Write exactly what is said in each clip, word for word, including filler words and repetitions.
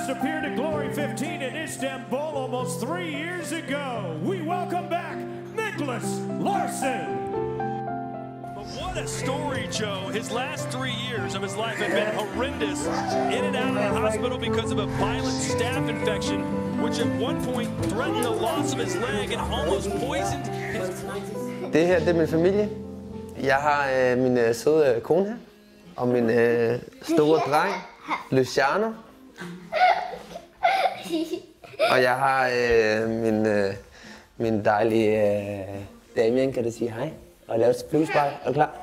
last appeared at Glory fifteen in Istanbul almost three years ago. We welcome back Nicholas Larson. What a story, Joe. His last three years of his life have been horrendous. In and out of the hospital because of a violent staph infection, which at one point threatened the loss of his leg and almost poisoned his... Det her, det er min familie. Jeg har øh, min øh, søde kone her, og min øh, store dreng, Luciano. Og jeg har øh, min, øh, min dejlige øh, Damien, kan du sige hej? Og lave et flyvespejl. Er du klar?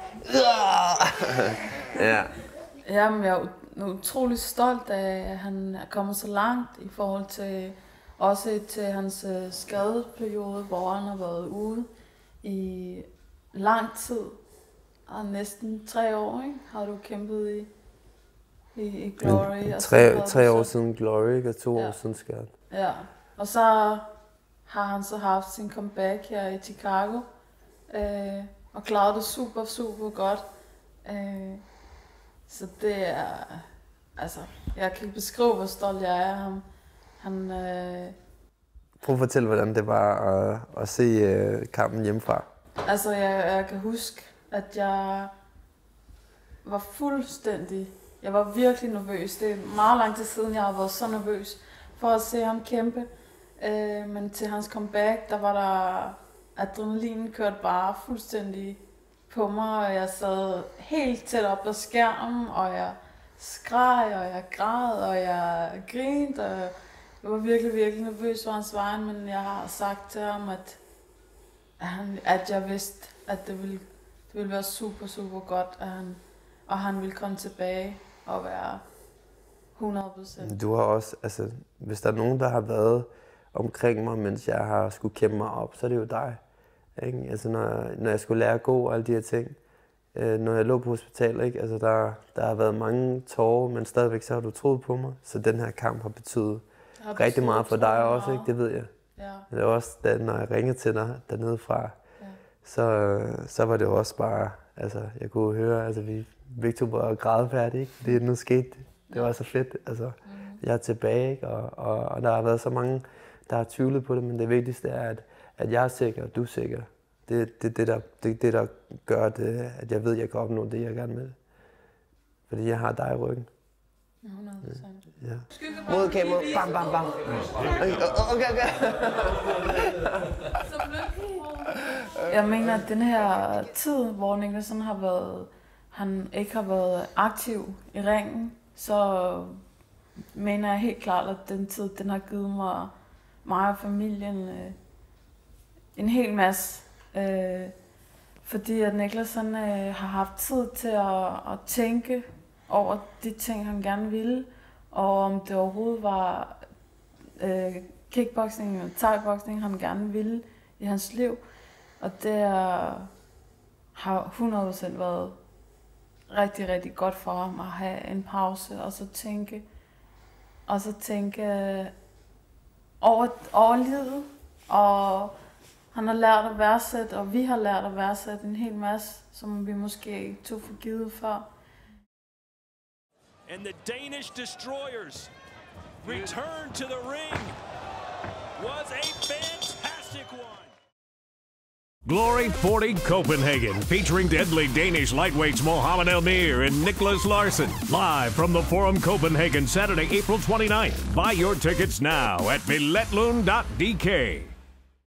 Ja. Jamen, jeg er utrolig stolt af, at han er kommet så langt i forhold til også til hans øh, skadesperiode, hvor han har været ude i lang tid. Og næsten tre år, ikke? Har du kæmpet i, i, i Glory. Men, og tre, tre år siden Glory og to ja. år siden skade. Ja, og så har han så haft sin comeback her i Chicago. Øh, og klaret det super, super godt. Øh, så det er, altså, jeg kan ikke beskrive, hvor stolt jeg er af ham. Han, øh... Prøv at fortælle, hvordan det var at, at se øh, kampen hjemmefra. Altså, jeg, jeg kan huske, at jeg var fuldstændig, jeg var virkelig nervøs. Det er meget lang tid siden, jeg har været så nervøs for at se ham kæmpe. Øh, men til hans comeback, der var der, adrenalinen kørte bare fuldstændig på mig, og jeg sad helt tæt op på skærmen, og jeg skreg, og jeg græd, og jeg grinte, og jeg var virkelig, virkelig nervøs for hans vejen, men jeg har sagt til ham, at, at, han, at jeg vidste, at det ville, det ville være super, super godt, at han, og han ville komme tilbage og være hundrede procent. Du har også, altså, hvis der er nogen, der har været omkring mig, mens jeg har skulle kæmpe mig op, så er det jo dig. Ikke? Altså, når, når jeg skulle lære at gå og alle de her ting, øh, når jeg lå på hospitalet, ikke? Altså, der, der har været mange tårer, men stadigvæk så har du troet på mig, så den her kamp har betydet har rigtig meget for dig også, ikke? Det ved jeg. Ja. Det var også, da, når jeg ringede til dig dernede fra, ja. så, så var det jo også bare, altså, jeg kunne høre, altså, vi begge to var grædefærdige, ikke? Det nu skete, det var så fedt, altså, mm. jeg er tilbage, ikke? Og, og, og der har været så mange, der har tvivlet på det, men det vigtigste er, at at jeg er sikker, og du er sikker. Det er det, det, der, det, det, der gør det, at jeg ved, at jeg kan opnå det, jeg gerne vil. Fordi jeg har dig i ryggen. hundrede procent. Ja. Mod kamera. Bam, bam, bam. Okay, okay, okay. Jeg mener, at den her tid, hvor Nicholson har været, han ikke har været aktiv i ringen, så mener jeg helt klart, at den tid, den har givet mig, mig og familien, en hel masse, øh, fordi at Niklas han, øh, har haft tid til at, at tænke over de ting, han gerne ville, og om det overhovedet var øh, kickboxing og thai-boxing, han gerne ville i hans liv. Og det er, har hundrede procent været rigtig, rigtig godt for ham at have en pause, og så tænke, og så tænke over, over livet, og han har lært at værdsætte, og vi har lært at værdsætte en hel masse, som vi måske tog for givet før. And the Danish Destroyers return to the ring was a fantastic one. Glory forty Copenhagen, featuring deadly Danish lightweights Mohamed Elmir and Nicholas Larson. Live from the Forum Copenhagen, Saturday, April twenty-ninth. Buy your tickets now at billetloon dot d k.